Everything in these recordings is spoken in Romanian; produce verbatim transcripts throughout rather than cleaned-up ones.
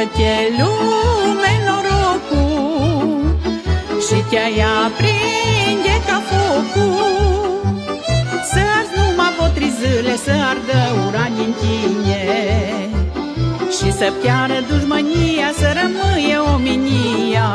Bună-te lume norocul și te-ai aprinde ca focul, să arzi numai votrizâle, să ardă urani în tine și să piară dușmânia, să rămâie omenia.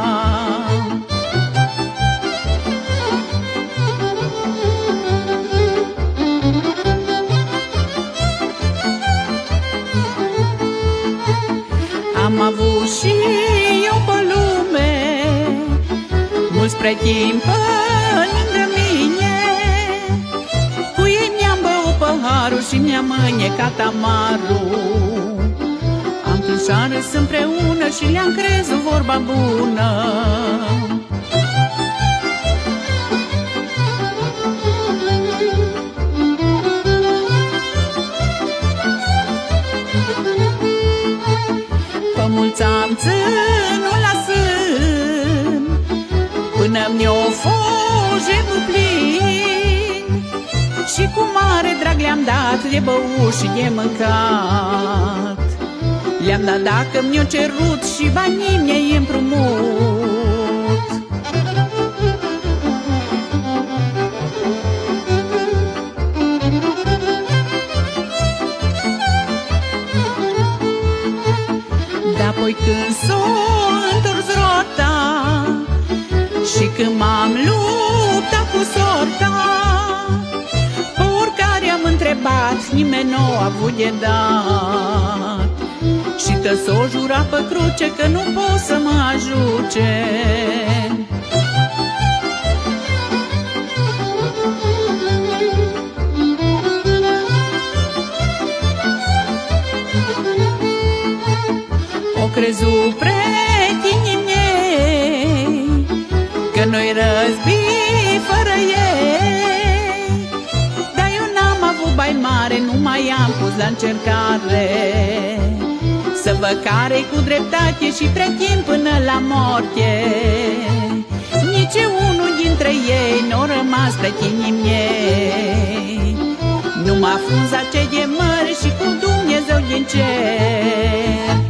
Am avut și eu pe lume mulți prieteni pe lângă mine, cu ei mi-am băut păharul și mi-am înnecat amarul. Am când râs împreună și le-am crezut vorba bună. Mulți am ținut la sân până mi-o foge plin, și cu mare drag le-am dat de băut și de mâncat. Le-am dat dacă mi-o cerut și banii mi-ai împrumut. Apoi când s-o întors rota și când m-am luptat cu sorta, pe oricare am întrebat, nimeni n-o a avut de dat, și că s-o jura pe cruce că nu pot să mă ajute. O crezut prietenii mei că noi răzbii fără ei, dar eu n-am avut bai mare, nu mai am pus la încercare să văd care-i cu dreptate și prieten până la moarte. Nici unul dintre ei n-o rămas prietenii mei, numai frunza cei de mări și cu Dumnezeu din cer.